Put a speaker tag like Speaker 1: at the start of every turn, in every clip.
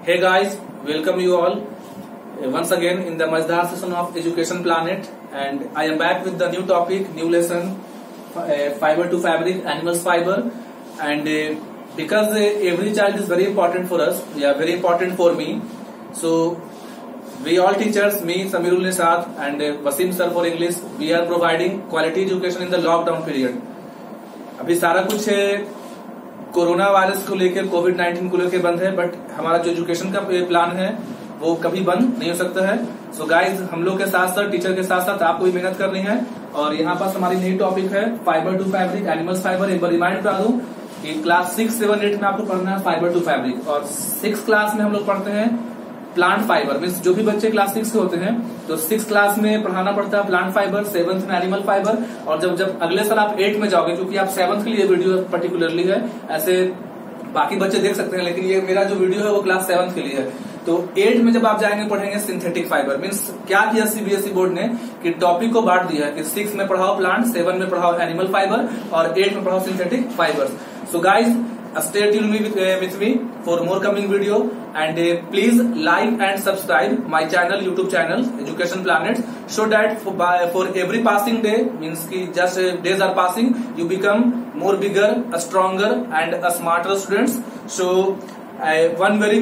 Speaker 1: Hey guys, welcome you all once again in the Mazdar session of Education Planet, and I am back with the new topic, new lesson, fiber to fabric, animals fiber. And because every child is very important for us, very important for me. So we all teachers, me, Samirul Nisad and Wasim sir for English, we are providing quality education in the lockdown period. अभी सारा कुछ corona virus को लेकर, कोविड-19 को लेकर बंद है, but हमारा जो एजुकेशन का प्लान है वो कभी बंद नहीं हो सकता है. सो गाइज, हम लोग के साथ साथ टीचर के साथ साथ आपको भी मेहनत करनी है. और यहाँ पास हमारी नई टॉपिक है fibre to fabric, animals fibre. एक बार रिमाइंड करा दूं कि क्लास 6, 7, 8 में आपको पढ़ना है फाइबर टू फैब्रिक, और 6 क्लास में हम लोग पढ़ते हैं प्लांट फाइबर. मीन्स जो भी बच्चे क्लास 6 के होते हैं तो 6 क्लास में पढ़ाना पड़ता है प्लांट फाइबर, 7th में एनिमल फाइबर. और जब अगले साल आप 8 में जाओगे, क्योंकि आप 7th के लिए वीडियो पर्टिकुलरली है, ऐसे बाकी बच्चे देख सकते हैं, लेकिन ये मेरा जो वीडियो है वो क्लास 7th के लिए है. तो 8 में जब आप जाएंगे पढ़ेंगे सिंथेटिक फाइबर. मीन्स क्या किया सीबीएसई बोर्ड ने कि टॉपिक को बांट दिया है कि 6 में पढ़ाओ प्लांट, 7 में पढ़ाओ एनिमल फाइबर और 8 में पढ़ाओ synthetic fibre. So guys, stay tuned with me for more coming video, and please like and subscribe my channel, YouTube channel Education Planet, so that for every passing day, means ki just days are passing, you become more bigger, a stronger and a smarter students. So one very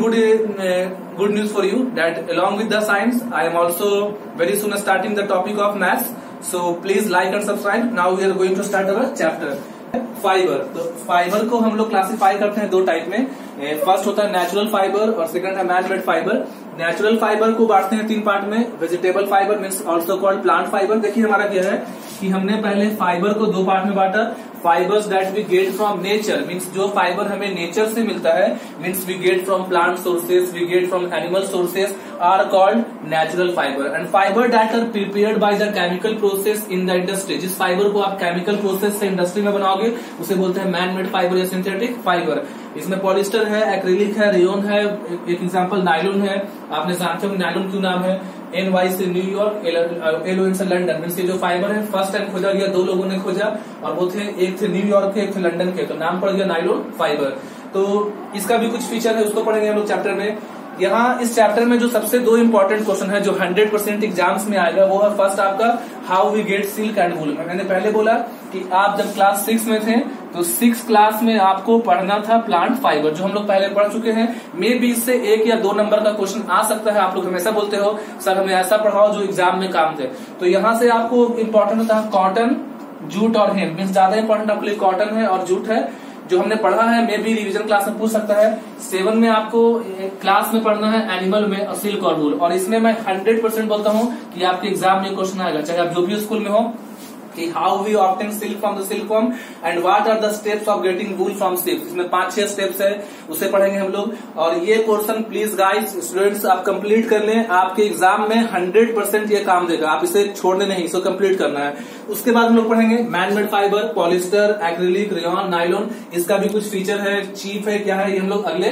Speaker 1: good news for you, that along with the science I am also very soon starting the topic of maths. So please like and subscribe. Now we are going to start our chapter. Fibre. तो fibre को हम लोग classify करते हैं 2 type में. First होता है natural fibre और सेकंड है man made fibre. Natural fibre को बांटते हैं 3 पार्ट में. Vegetable fibre means also called plant fibre. देखिए हमारा क्या है कि हमने पहले फाइबर को 2 पार्ट में बांटा. Fibres that we get from nature, means जो फाइबर हमें नेचर से मिलता है, means we get from plant sources, we get from animal sources, are called natural fibre. And fibre that are prepared by the chemical process in the industry. जिस fibre को आप chemical process से industry में बनाओगे उसे बोलते हैं man made fibre या सिंथेटिक फाइबर. इसमें पॉलिस्टर है, एक्रिलिक है, रेयोन है, एक एग्जांपल नायलॉन है. आपने जानते हो नायलॉन क्यों नाम है. NY से न्यूयॉर्क, LON से लंदन. मीन्स ये जो फाइबर है फर्स्ट टाइम खोजा गया, 2 लोगों ने खोजा, और वो थे, एक थे न्यूयॉर्क के, एक थे लंदन के, तो नाम पड़ गया नायलॉन फाइबर. तो इसका भी कुछ फीचर है, उसको पढ़ेंगे हम लोग चैप्टर में. यहाँ इस चैप्टर में जो सबसे 2 इंपॉर्टेंट क्वेश्चन है जो 100% एग्जाम्स में आएगा, वो है फर्स्ट आपका how we get silk and wool. मैंने पहले बोला कि आप जब क्लास 6 में थे तो 6 क्लास में आपको पढ़ना था प्लांट फाइबर, जो हम लोग पहले पढ़ चुके हैं. मे बी इससे 1 या 2 नंबर का क्वेश्चन आ सकता है. आप लोग हमेशा बोलते हो सर हमें ऐसा पढ़ाओ जो एग्जाम में काम थे. तो यहाँ से आपको इम्पोर्टेंट होता है कॉटन, जूट और हेम्प. मीन्स ज्यादा इंपॉर्टेंट आपके लिए कॉटन है और जूट है, जो हमने पढ़ा है. मे बी रिवीजन क्लास में पूछ सकता है. 7 में आपको क्लास में पढ़ना है एनिमल में सिल्क और वूल. और इसमें मैं 100% बोलता हूँ कि आपके एग्जाम में क्वेश्चन आएगा, चाहे आप जो भी स्कूल में हो, कि how we obtain silk from the silkworm and what are the steps of getting wool from silk. इसमें 5-6 स्टेप्स है, उसे पढ़ेंगे हम लोग. और ये पोर्शन प्लीज गाइस स्टूडेंट्स आप कंप्लीट कर लें. आपके एग्जाम में 100% ये काम देगा, आप इसे छोड़ने नहीं, इसको कंप्लीट करना है. उसके बाद हम लोग पढ़ेंगे man made fibre, polyester, acrylic, rayon, nylon. इसका भी कुछ फीचर है, चीप है, क्या है, ये हम लोग अगले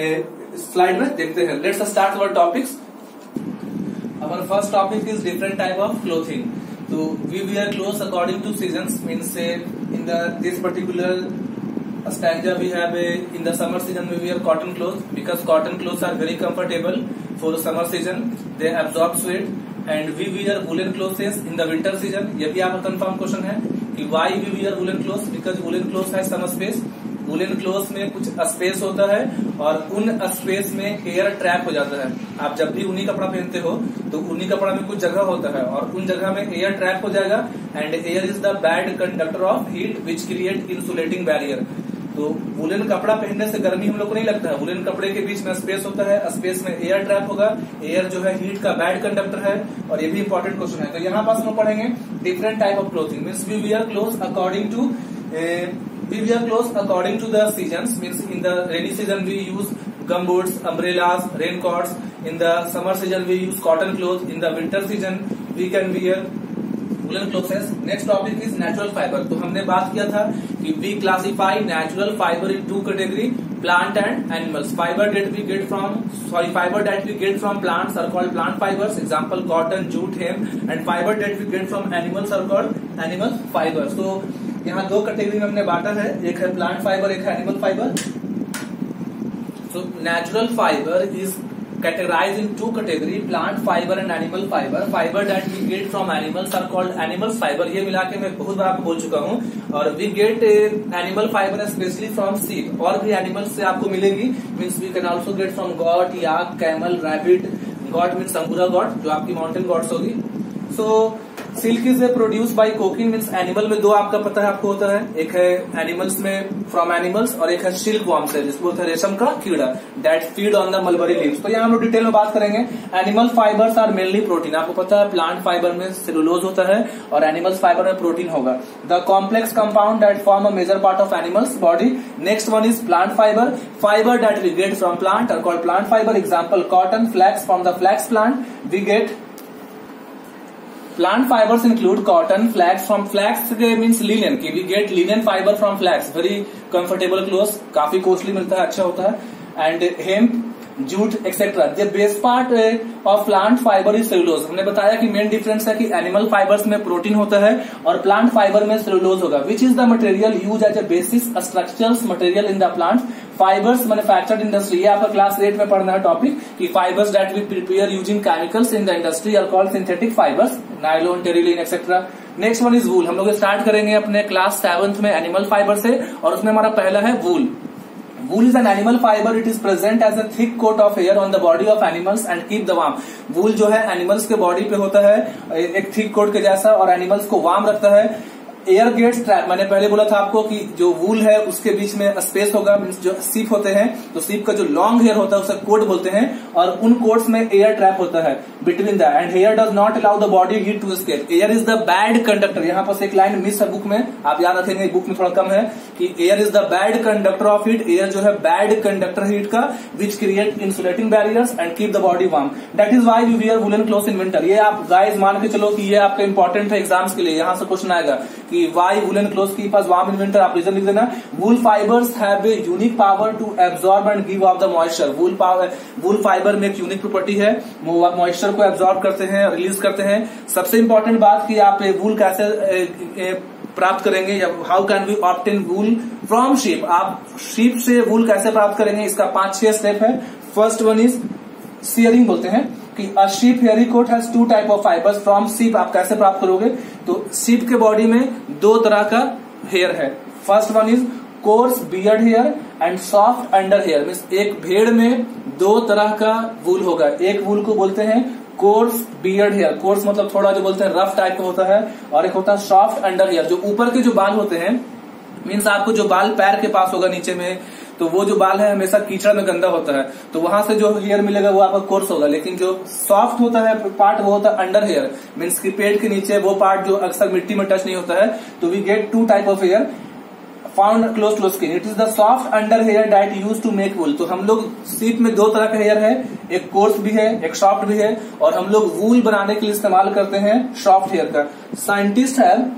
Speaker 1: स्लाइड में देखते हैं. Let's start our topics. Our first topic is different type of clothing. So we wear clothes according to seasons. Means in this particular stanza we have in the summer season we wear cotton clothes, because cotton clothes are very comfortable for summer season. They absorb sweat. And we wear woolen clothes in the winter season. ये भी आपका confirm question है कि why we wear woolen clothes, because woolen clothes has some space. Woollen cloth में कुछ space होता है और उन स्पेस में एयर ट्रैप हो जाता है. आप जब भी ऊनी कपड़ा पहनते हो तो ऊनी कपड़ा में कुछ जगह होता है और उन जगह में एयर ट्रैप हो जाएगा. And air is the bad conductor of heat which create insulating barrier. तो वुलन कपड़ा पहनने से गर्मी हम लोग को नहीं लगता है. वुलन कपड़े के बीच में स्पेस होता है, स्पेस में एयर ट्रैप होगा. एयर जो है हीट का बैड कंडक्टर है, और ये भी इंपॉर्टेंट क्वेश्चन है. तो यहाँ पास हम लोग पढ़ेंगे different type of clothing. Means we wear clothes according to we wear clothes according to the seasons. Means in the rainy season we use gumboots, umbrellas, raincoats. In the summer season we use cotton clothes. In the winter season we can wear woolen clothes. Next topic is natural fiber. तो हमने बात किया था कि we classify natural fiber in 2 category, plant and animals. Fiber that we get from plants are called plant fibers. Example cotton, jute, hemp. And fiber that we get from animals are called animal fibers. So यहाँ 2 category में हमने बांटा है, एक है plant fibre, एक है animal fibre. So natural fiber is categorized in two category, plant fiber and animal fiber. Fiber that we get from animals are called animal fiber. ये मिला के मैं बहुत बार आपको बोल चुका हूँ. और we get animal fiber especially from sheep. और भी animals से आपको मिलेगी. Means we can also get from goat, yak, camel, rabbit. Goat means अंगूरा goat, जो आपकी mountain goats होगी. So silk is produce by cocoon. Means animal में दो आपका पता है आपको होता है, एक है एनिमल्स में फ्रॉम एनिमल्स और एक है सिल्क वॉर्म से, जिसको बोलते हैं रेशम का कीड़ा, that feed on the mulberry leaves. तो यहाँ हम लोग डिटेल में बात करेंगे. Animal fibres are mainly protein. आपको पता है प्लांट फाइबर में सेलुलोज होता है और एनिमल्स फाइबर में प्रोटीन होगा. The complex compound that form a major part of animals body. Next one is plant fibre. Fibre that we get from plant are called plant fibre. Example cotton, flax. From the flax plant we get plant fibers include cotton, flax. From flax means linen की we get linen fiber from flax. Very comfortable clothes, काफी costly मिलता है, अच्छा होता है. And hemp, jute etcetera. The base part of plant fibre is cellulose. हमने बताया कि मेन डिफरेंस है कि एनिमल फाइबर्स में प्रोटीन होता है और प्लांट फाइबर में सेलुलोज होगा. Which is the material use as a basis structural material in the plant fibres manufactured industry. ये आपका क्लास 8 में पढ़ना है टॉपिक कि fibres that we prepare using chemicals in the industry are called synthetic fibres, nylon, terylene etcetera. Next one is wool. हम लोग start करेंगे अपने क्लास 7th में एनिमल फाइबर से और उसमें हमारा पहला है वूल. Wool is an animal fiber. It is present as a thick coat of hair on the body of animals and keep the warm. Wool जो है एनिमल्स के बॉडी पे होता है एक थिक कोट के जैसा और एनिमल्स को वार्म रखता है. Air gets trap. मैंने पहले बोला था आपको कि जो वूल है उसके बीच में स्पेस होगा. मीन्स जो सीप होते हैं तो सीप का जो लॉन्ग हेयर होता है उसे कोट बोलते हैं और उन कोट्स में एयर ट्रैप होता है between that. And hair does not allow the body heat to escape. Air is the bad conductor. यहाँ पर एक लाइन मिस है बुक में, आप याद रखेंगे, बुक में थोड़ा कम है कि air is the bad conductor of heat. Air जो है बैड कंडक्टर हीट का which create insulating barriers and keep the body warm. That is why we wear woollen clothes in winter. ये आप गाइस मान के चलो कि ये आपका इंपॉर्टेंट है एग्जाम्स के लिए. यहाँ से क्वेश्चन आएगा कि why woollen clothes keep us warm in winter. आप रीजन लिख देना. Wool fibres have a unique power to absorb and give off the moisture. Wool fibre में एक यूनिक प्रॉपर्टी है, वो मॉइस्चर को एब्जॉर्ब करते हैं, रिलीज करते हैं. सबसे इंपॉर्टेंट बात कि आप वूल कैसे प्राप्त करेंगे या how can we obtain wool from sheep. आप शीप से वूल कैसे प्राप्त करेंगे, इसका 5-6 स्टेप है. First one is shearing. बोलते हैं कि a sheep hairy coat has 2 type of fibres from sheep. आप कैसे प्राप्त करोगे, तो शीप के बॉडी में 2 तरह का हेयर है. First one is coarse beard hair and soft under hair. Means एक भेड़ में 2 तरह का वूल होगा. एक वूल को बोलते हैं कोर्स बियर्ड हेयर. कोर्स मतलब थोड़ा जो बोलते हैं रफ टाइप का होता है और एक होता है सॉफ्ट अंडर हेयर. जो ऊपर के जो बाल होते हैं, मीन्स आपको जो बाल पैर के पास होगा नीचे में, तो वो जो बाल है हमेशा कीचड़ में गंदा होता है, तो वहां से जो हेयर मिलेगा वो आपका कोर्स होगा. लेकिन जो सॉफ्ट होता है पार्ट वो होता है अंडर हेयर. मीन्स की पेट के नीचे वो पार्ट जो अक्सर मिट्टी में टच नहीं होता है. तो we get 2 type of hair found close to skin. It is the soft under hair that use to make wool. तो हम लोग शीप में 2 तरह का हेयर है, एक कोर्स भी है, एक सॉफ्ट भी है, और हम लोग वूल बनाने के लिए इस्तेमाल करते हैं सॉफ्ट हेयर का. Scientist have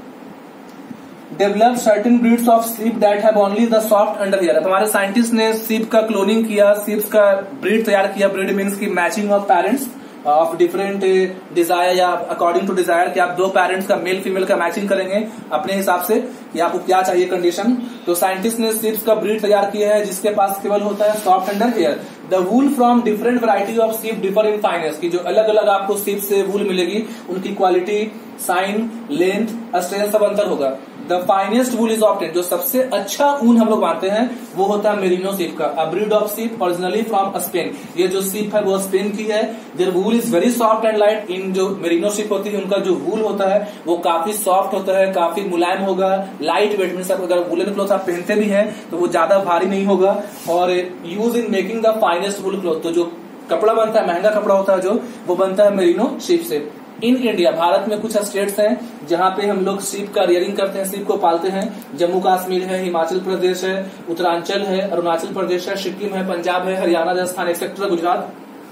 Speaker 1: develop certain breeds of sheep that have only the soft under hair. हमारे साइंटिस्ट ने शीप का क्लोनिंग किया, शीप का ब्रीड तैयार किया. ब्रीड मीन्स की matching of parents of different desire या अकॉर्डिंग टू डिजायर कि आप 2 पेरेंट्स का मेल फीमेल का मैचिंग करेंगे अपने हिसाब से कि आपको क्या चाहिए कंडीशन. तो साइंटिस्ट ने शीप्स का ब्रीड तैयार किया है जिसके पास केवल होता है soft under hair. The wool from different variety of sheep differ in fineness. की जो अलग अलग आपको शीप से वूल मिलेगी उनकी क्वालिटी, साइन, लेंथ, स्ट्रेंथ सब अंतर होगा. The finest wool is obtain. जो सबसे अच्छा ऊन हम लोग मानते हैं वो होता है मेरिनो शीप का. A breed of sheep originally from Spain. ये जो शीप है वो स्पेन की है. Their wool is very soft and light. इन जो मेरिनो शीप होती है उनका जो वूल होता है वो काफी सॉफ्ट होता है, काफी मुलायम होगा, लाइट वेट. मीन्स अगर वूलन क्लॉथ आप पहनते भी हैं तो वो ज्यादा भारी नहीं होगा. और use in making the finest wool cloth. तो जो कपड़ा बनता है, महंगा कपड़ा होता है जो, वो बनता है मेरिनो शीप से. इन इंडिया, भारत में कुछ स्टेट्स हैं जहां पे हम लोग शीप का रियरिंग करते हैं, शीप को पालते हैं. जम्मू कश्मीर है, हिमाचल प्रदेश है, उत्तरांचल है, अरुणाचल प्रदेश है, सिक्किम है, पंजाब है, हरियाणा, राजस्थान एक्सेट्रा, गुजरात.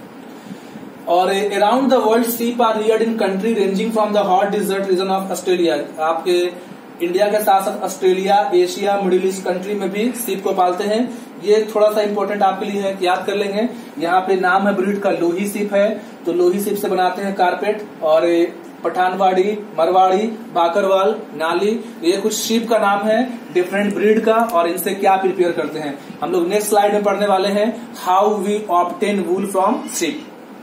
Speaker 1: और around the world sheep are reared in country ranging from the hot desert region of Australia. आपके इंडिया के साथ साथ Australia, Asia, middle east country में भी शीप को पालते हैं. ये थोड़ा सा इंपॉर्टेंट आपके लिए है कि याद कर लेंगे. यहाँ पे नाम है ब्रीड का लोही शीप है, तो लोही शीप से बनाते हैं कारपेट. और पठानवाड़ी, मरवाड़ी, बाकरवाल, नाली, ये कुछ शीप का नाम है डिफरेंट ब्रीड का, और इनसे क्या प्रिपेयर करते हैं हम लोग नेक्स्ट स्लाइड में पढ़ने वाले हैं। How we obtain wool from sheep.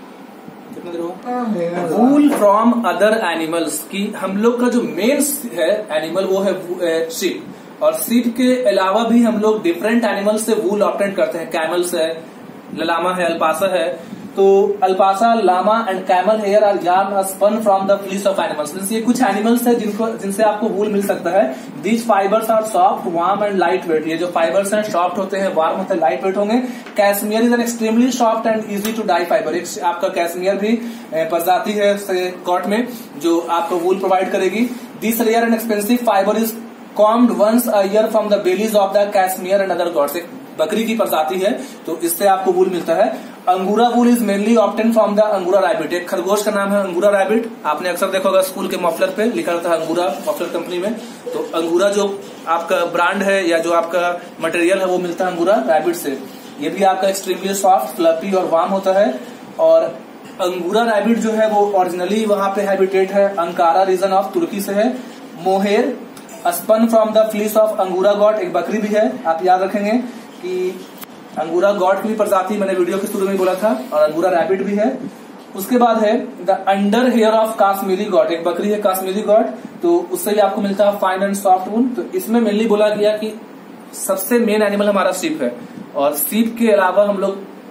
Speaker 1: Wool from other animals की हम लोग का जो मेन है एनिमल वो है शीप, और शीप के अलावा भी हम लोग डिफरेंट एनिमल से वूल ऑब्टेन करते हैं। कैमल्स है, लामा है, अल्पासा है। तो alpaca, llama and camel hair are yarn are spun from the fleece of animals. Means ये कुछ एनिमल्स है जिनसे आपको वूल मिल सकता है। These fibres are soft, warm and light weight. ये जो फाइबर्स हैं सॉफ्ट होते हैं, वार्म होते हैं, लाइट वेट होंगे। Cashmere is an extremely soft and easy to dye fibre. एक आपका कैशमियर भी प्रजाति है कॉट में जो आपको वूल प्रोवाइड करेगी। This rare and expensive fibre is combed once a year from the bellies of the cashmere and other goats. एक बकरी की प्रजाति है तो इससे आपको वूल मिलता है। Angora wool is mainly obtain from the angora rabbit. एक खरगोश का नाम है अंगूरा रैबिट, आपने अक्सर देखा होगा स्कूल के मफलर पे लिखा रहता है अंगूरा मफलर कंपनी में। तो अंगूरा जो आपका ब्रांड है या जो आपका मटेरियल है वो मिलता है अंगूरा रैबिट से। ये भी आपका एक्सट्रीमली सॉफ्ट, फ्लफी और वार्म होता है। और अंगूरा रैबिट जो है वो ओरिजिनली वहां पे हैबिटेट है अंकारा रीजन ऑफ तुर्की से है। Mohair spun from the fleece of angora goat. एक बकरी भी है, आप याद रखेंगे कि अंगूरा गॉट की भी प्रजाति मैंने वीडियो के शुरू में बोला था, और अंगूरा रैबिट भी है। उसके बाद है the under hair of Kashmiri goat. एक बकरी है काश्मीरी गॉट, तो उससे भी आपको मिलता है फाइन एंड सॉफ्ट वूल। तो इसमें मेनली बोला गया कि सबसे मेन एनिमल हमारा शीप है, और शीप के अलावा हम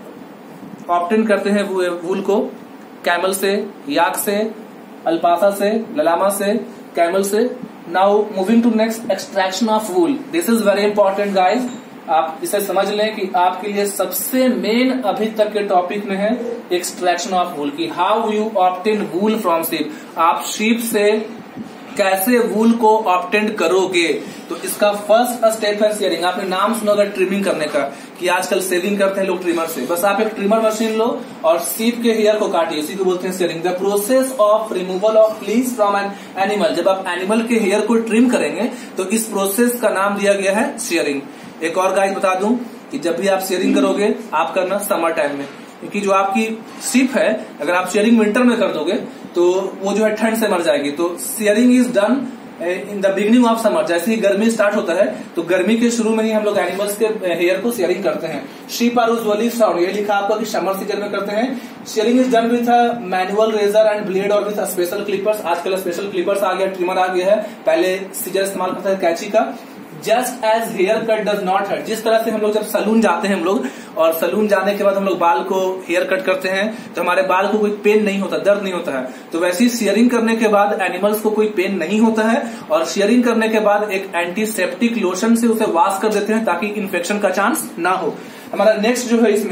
Speaker 1: लोग ऑब्टेन करते हैं वूल को कैमल से, याक से, अल्पासा से, ललामा से, कैमल से। Now moving to next, extraction of wool. This is very important guys. आप इसे समझ लें कि आपके लिए सबसे मेन अभी तक के टॉपिक में है एक्सट्रैक्शन ऑफ वूल की। How you obtain wool from sheep. आप शीप से कैसे वूल को ऑब्टेन करोगे। तो इसका फर्स्ट स्टेप है शेयरिंग। आपने नाम सुना होगा ट्रिमिंग करने का, कि आजकल शेविंग करते हैं लोग ट्रिमर से। बस आप एक ट्रिमर मशीन लो और शीप के हेयर को काटिए, इसी को बोलते हैं shearing. The process of removal of fleece from an animal. जब आप एनिमल के हेयर को ट्रिम करेंगे तो इस प्रोसेस का नाम दिया गया है शेयरिंग। एक और गाइस बता दूं कि जब भी आप शेयरिंग करोगे आप करना समर टाइम में, क्योंकि जो आपकी शीप है अगर आप शेयरिंग विंटर में कर दोगे तो वो जो है ठंड से मर जाएगी। तो shearing is done in the beginning of summer. जैसे ही गर्मी स्टार्ट होता है तो गर्मी के शुरू में ही हम लोग एनिमल्स के हेयर को शेयरिंग करते हैं। शीप आर यूजुअली साउंड, ये लिखा आपको कि समर सीजन में करते हैं। Shearing is done with manual razor and blade और विथ स्पेशल क्लिपर्स। आजकल स्पेशल क्लिपर्स आ गया, ट्रिमर आ गया है। पहले सीजर इस्तेमाल करता है कैंची का। Just as haircut does not hurt. जिस तरह से हम लोग जब सलून जाते हैं हम लोग, और सलून जाने के बाद हम लोग बाल को हेयर कट करते हैं तो हमारे बाल को कोई पेन नहीं होता, दर्द नहीं होता है। तो वैसे ही शेयरिंग करने के बाद एनिमल्स को कोई पेन नहीं होता है, और शेयरिंग करने के बाद एक एंटीसेप्टिक लोशन से उसे वॉश कर देते हैं ताकि इन्फेक्शन का चांस ना हो। हमारा नेक्स्ट जो है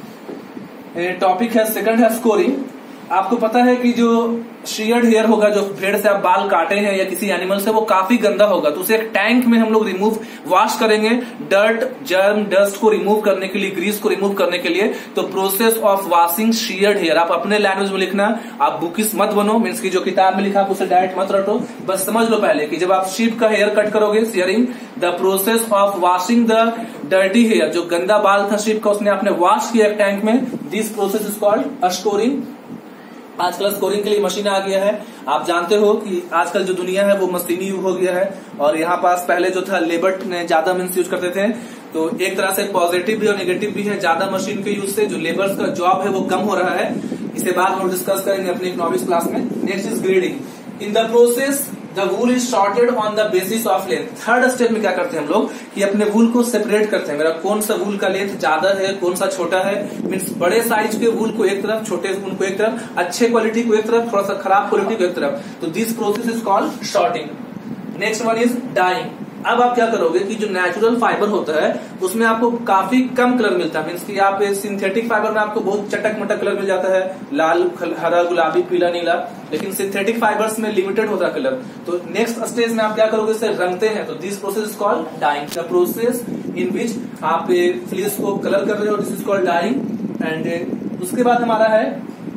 Speaker 1: इसमें टॉपिक है, सेकंड है स्कोरिंग। आपको पता है कि जो शीयर्ड हेयर होगा, जो भेड़ से आप बाल काटे हैं या किसी एनिमल से, वो काफी गंदा होगा। तो उसे एक टैंक में हम लोग रिमूव वॉश करेंगे, डर्ट, जर्म, डस्ट को रिमूव करने के लिए, ग्रीस को रिमूव करने के लिए। तो process of washing sheared hair, आप अपने लैंग्वेज में लिखना, आप बुकिस मत बनो, मीन्स की जो किताब में लिखा आप उसे डायरेक्ट मत रटो। बस समझ लो पहले कि जब आप शीप का हेयर कट करोगे shearing, the process of washing the dirty hair, जो गंदा बाल था शीप का उसने आपने वॉश किया एक टैंक में, this process is called scouring. आजकल स्कोरिंग के लिए मशीन आ गया है। आप जानते हो कि आजकल जो दुनिया है वो मशीनी युग हो गया है, और यहाँ पास पहले जो था लेबर ने ज्यादा मीन्स यूज करते थे। तो एक तरह से पॉजिटिव भी और नेगेटिव भी है ज्यादा मशीन के यूज से। जो लेबर्स का जॉब है वो कम हो रहा है। इसे बाद में डिस्कस करेंगे अपनी इकोनॉमिक्स क्लास में। Next is grading. In the process the wool is sorted on the basis of length. Third step में क्या करते हैं हम लोग कि अपने वूल को सेपरेट करते हैं। मेरा कौन सा वूल का लेंथ ज्यादा है, कौन सा छोटा है। मीन्स बड़े साइज के वूल को एक तरफ, छोटे वूल को एक तरफ, अच्छे क्वालिटी को एक तरफ, थोड़ा सा खराब क्वालिटी को एक तरफ। तो this process is called sorting. Next one is dyeing. अब आप क्या करोगे कि जो नेचुरल फाइबर होता है उसमें आपको काफी कम कलर मिलता है। मीन्स कि आप सिंथेटिक फाइबर में आपको बहुत चटक मटक कलर मिल जाता है, लाल, हरा, गुलाबी, पीला, नीला। लेकिन सिंथेटिक फाइबर्स में लिमिटेड होता है कलर। तो नेक्स्ट स्टेज में आप क्या करोगे, इसे रंगते हैं। तो this process is called dyeing. The process in which आप फ्लीस को कलर कर रहे हो, this is called dyeing. And उसके बाद हमारा है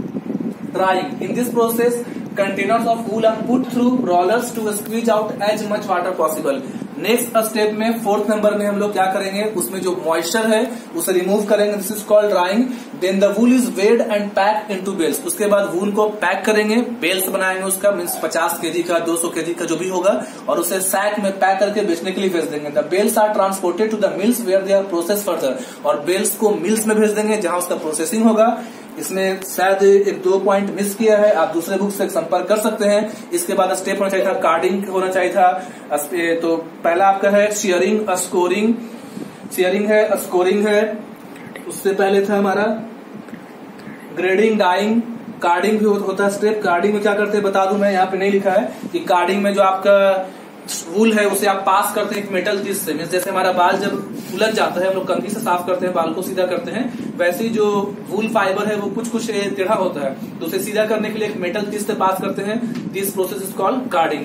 Speaker 1: drying. In this process containers of wool are put through rollers to squeeze out as much water possible. Next step में 4th नंबर में हम लोग क्या करेंगे, उसमें जो मॉइस्चर है उसे रिमूव करेंगे, this is called drying. Then the wool is weighed and packed into bales, उसके बाद वूल को पैक करेंगे, बेल्स बनाएंगे उसका, मीन्स 50 केजी का 200 केजी का जो भी होगा, और उसे सैक में पैक करके बेचने के लिए भेज देंगे। The bales are transported to the mills where they are process further, और बेल्स को मिल्स में भेज देंगे जहां उसका प्रोसेसिंग होगा। इसमें शायद 1-2 पॉइंट मिस किया है, आप दूसरे बुक से संपर्क कर सकते हैं। इसके बाद स्टेप होना चाहिए था कार्डिंग होना चाहिए था। तो पहला आपका है शेयरिंग, स्कोरिंग, शेयरिंग है, स्कोरिंग है, उससे पहले था हमारा ग्रेडिंग, डाइंग, कार्डिंग भी होता है स्टेप। कार्डिंग में क्या करते हैं बता दूं मैं, यहाँ पे नहीं लिखा है कि कार्डिंग में जो आपका वूल है उसे आप पास करते हैं एक मेटल चीज से, मीन्स जैसे हमारा बाल जब उलझ जाता है हम लोग कंघी से साफ करते हैं, बाल को सीधा करते हैं, वैसे ही जो वूल फाइबर है वो कुछ टेढ़ा होता है, तो उसे सीधा करने के लिए एक मेटल चीज से पास करते हैं। This process is called carding.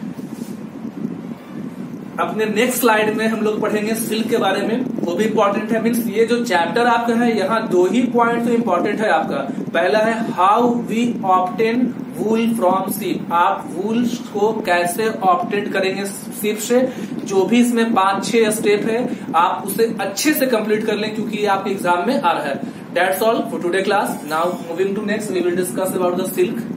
Speaker 1: अपने नेक्स्ट स्लाइड में हम लोग पढ़ेंगे सिल्क के बारे में, वो भी इंपॉर्टेंट है। मीन्स ये जो चैप्टर आपका है यहाँ 2 ही पॉइंट तो इंपॉर्टेंट है आपका। पहला है how we obtain wool from sheep, आप वूल को कैसे ऑब्टेन करेंगे शीप से। जो भी इसमें 5-6 स्टेप है आप उसे अच्छे से कंप्लीट कर लें, क्योंकि ये आपके एग्जाम में आ रहा है। That's all for today class. Now moving to next, we will discuss about the silk.